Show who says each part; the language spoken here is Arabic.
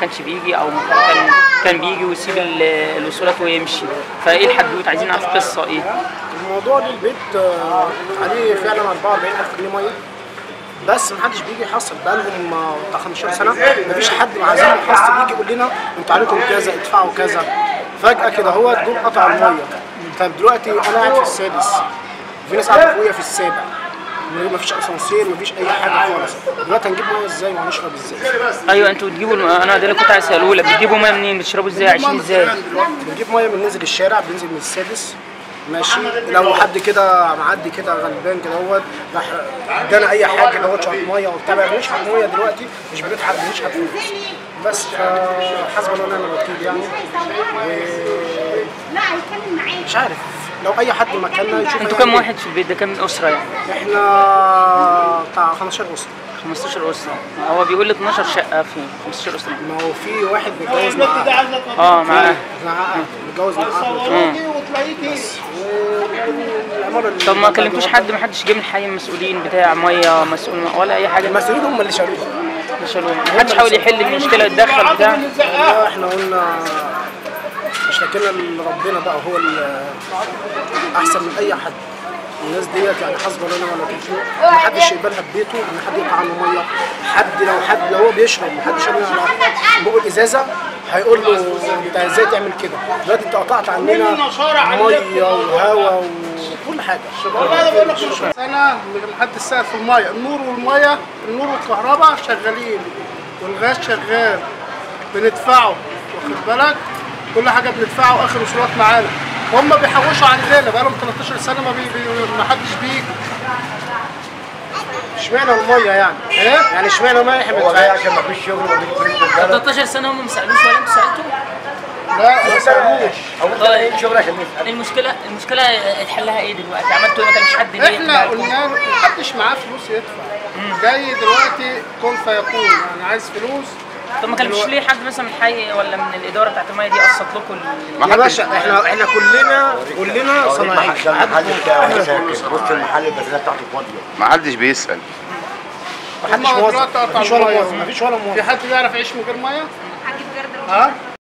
Speaker 1: كانش بيجي، او كان بيجي ويسيب الوصولات ويمشي. فايه الحدوته؟ عايزين نعرف القصه ايه.
Speaker 2: الموضوع ده البيت عليه فعلا 44,000 جنيه ميه، بس محدش بيجي يحصل. بقالهم بتاع 15 سنه مفيش حد عايزين يحصل يجي يقول لنا انتوا عليكم كذا ادفعوا كذا. فجاه كده هو جم قطع الميه. طب دلوقتي انا قاعد في السادس، في ناس قاعده فوقيا في السابع، مفيش اسانسير مفيش اي حاجه خالص. دلوقتي هنجيب ميه ازاي وهنشرب ازاي؟
Speaker 1: ايوه انتوا بتجيبوا انا ده اللي كنت عايز اساله لك، بتجيبوا ميه منين؟ بتشربوا ازاي؟ عايشين ازاي؟
Speaker 2: بنجيب ميه من نازل الشارع، بننزل من السادس ماشي. لو حد كده معدي كده غلبان كده هو راح ادانا اي حاجه كده هو شرب ميه وبتاع، بنشحت ميه دلوقتي مش بنشحت فلوس بس. فحسب الله ونعم الوكيل يعني. مش عارف لو اي حد مكاننا يشوف.
Speaker 1: انتوا كام واحد في البيت ده؟ كام اسره يعني؟
Speaker 2: احنا بتاع 15 اسره.
Speaker 1: 15 اسره. هو بيقول لي 12 شقه في 15 اسره.
Speaker 2: ما هو في واحد متجوز معاه.
Speaker 1: معاه
Speaker 2: متجوز معاه.
Speaker 1: طب ما كلمتوش حد؟ ما حدش جه من الحي المسؤولين بتاع ميه مسؤول ولا اي حاجه؟
Speaker 2: المسؤولين هم اللي شالوها.
Speaker 1: ما حدش حاول يحل المشكله يتدخل بتاع؟
Speaker 2: احنا قلنا اشتكينا لربنا بقى، هو احسن من اي حد. الناس ديت يعني حسب الله ونعم الوكيل، ما حدش يقبلها ببيته ان حد يقطع عنه ميه. حد لو هو بيشرب ما حدش يشرب على بق الازازه هيقول له انت ازاي تعمل كده؟ دلوقتي انت قطعت عننا ميه وهواء وكل حاجه.
Speaker 3: سنه لحد السقف في الميه، النور والميه، النور والكهرباء شغالين والغاز شغال بندفعه، واخد بالك؟ كل حاجه بندفعه، اخر وصولات معانا. هم بيحوشوا عندنا بقالهم 13 سنه ما حدش بيجي.
Speaker 2: اشمعنى الميه يعني؟
Speaker 3: ايه؟
Speaker 2: يعني اشمعنى الميه احنا
Speaker 4: بندفعها عشان ما فيش شغل وما فيش فلوس.
Speaker 1: 13 سنه هم ما سالوش ولا انتوا سالتوا؟
Speaker 3: لا ما سالوش.
Speaker 4: او انت لاقيين شغل عشان نسال.
Speaker 1: المشكله حلها ايه دلوقتي؟ عملتوا ايه؟ ما كانش حد ليه؟
Speaker 3: احنا قلنا له محدش معاه فلوس يدفع. جاي دلوقتي كن فيكون، يعني عايز فلوس.
Speaker 1: طب ما كلمتوش ليه حد مثلا من الحي ولا من الاداره بتاعت الميه دي قسط لكم؟
Speaker 2: يا باشا احنا كلنا صناعيه.
Speaker 4: المحل بتاعه ساكت، بص المحل البنزينه بتاعته فاضيه.
Speaker 5: ما حدش بيسال.
Speaker 2: محدش موظف. مفيش ولا موظف.
Speaker 3: في حد بيعرف يعيش من غير ميه؟ ها؟